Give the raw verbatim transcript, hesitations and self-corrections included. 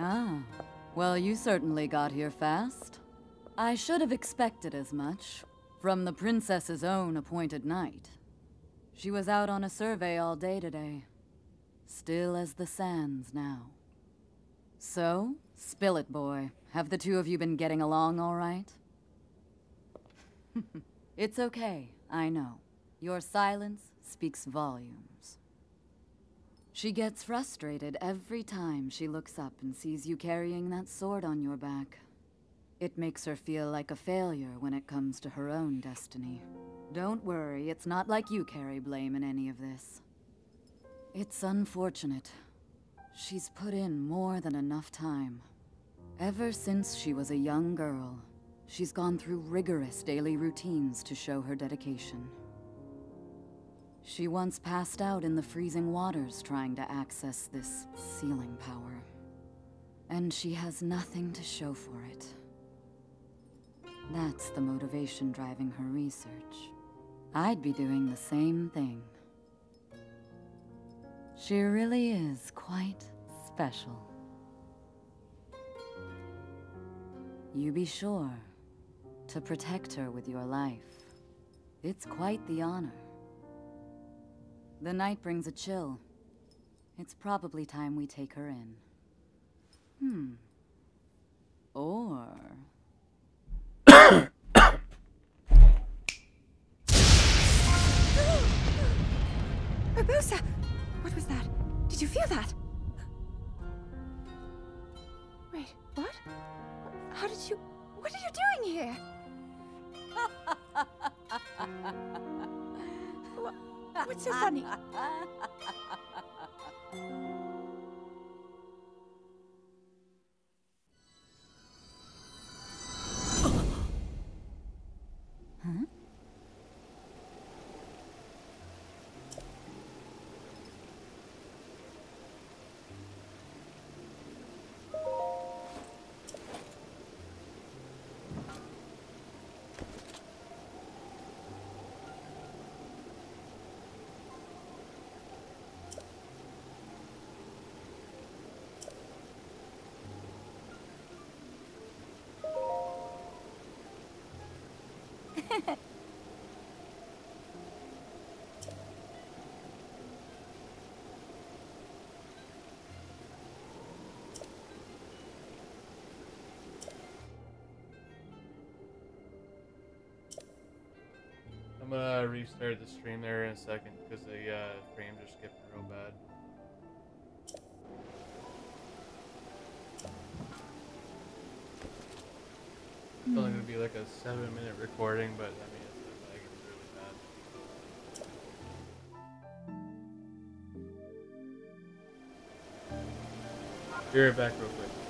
Ah, well, you certainly got here fast. I should have expected as much, from the princess's own appointed knight. She was out on a survey all day today. Still as the sands now. So, spill it, boy. Have the two of you been getting along all right? It's okay, I know. Your silence speaks volumes. She gets frustrated every time she looks up and sees you carrying that sword on your back. It makes her feel like a failure when it comes to her own destiny. Don't worry, it's not like you carry blame in any of this. It's unfortunate. She's put in more than enough time. Ever since she was a young girl, she's gone through rigorous daily routines to show her dedication. She once passed out in the freezing waters trying to access this sealing power. And she has nothing to show for it. That's the motivation driving her research. I'd be doing the same thing. She really is quite special. You be sure to protect her with your life. It's quite the honor. The night brings a chill. It's probably time we take her in. Hmm. Or... Rabusa! What was that? Did you feel that? Wait, what? How did you... What are you doing here? What, what's so funny? Huh? I'm gonna restart the stream there in a second because the uh, frame just skipped real bad. It's only gonna be like a seven minute recording, but I mean, it's the lag is really bad. Be right back real quick.